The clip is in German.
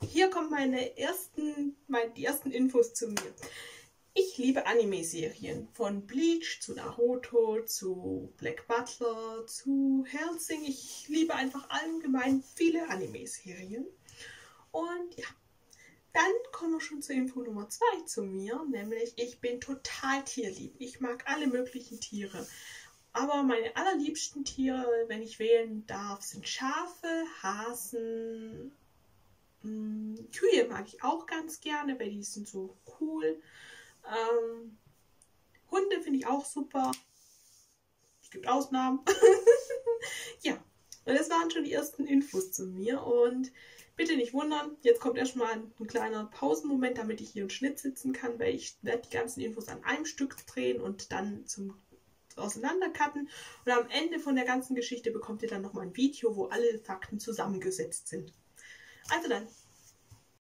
hier kommen die ersten Infos zu mir. Ich liebe Anime-Serien, von Bleach zu Naruto, zu Black Butler, zu Hellsing. Ich liebe einfach allgemein viele Anime-Serien. Und ja, dann kommen wir schon zur Info Nummer 2 zu mir, nämlich ich bin total tierlieb. Ich mag alle möglichen Tiere. Aber meine allerliebsten Tiere, wenn ich wählen darf, sind Schafe, Hasen, Kühe mag ich auch ganz gerne, weil die sind so cool. Hunde finde ich auch super. Es gibt Ausnahmen. Ja, und das waren schon die ersten Infos zu mir. Und bitte nicht wundern, jetzt kommt erstmal ein kleiner Pausenmoment, damit ich hier im Schnitt sitzen kann, weil ich werde die ganzen Infos an einem Stück drehen und dann zum Auseinandercutten. Und am Ende von der ganzen Geschichte bekommt ihr dann nochmal ein Video, wo alle Fakten zusammengesetzt sind. Also dann,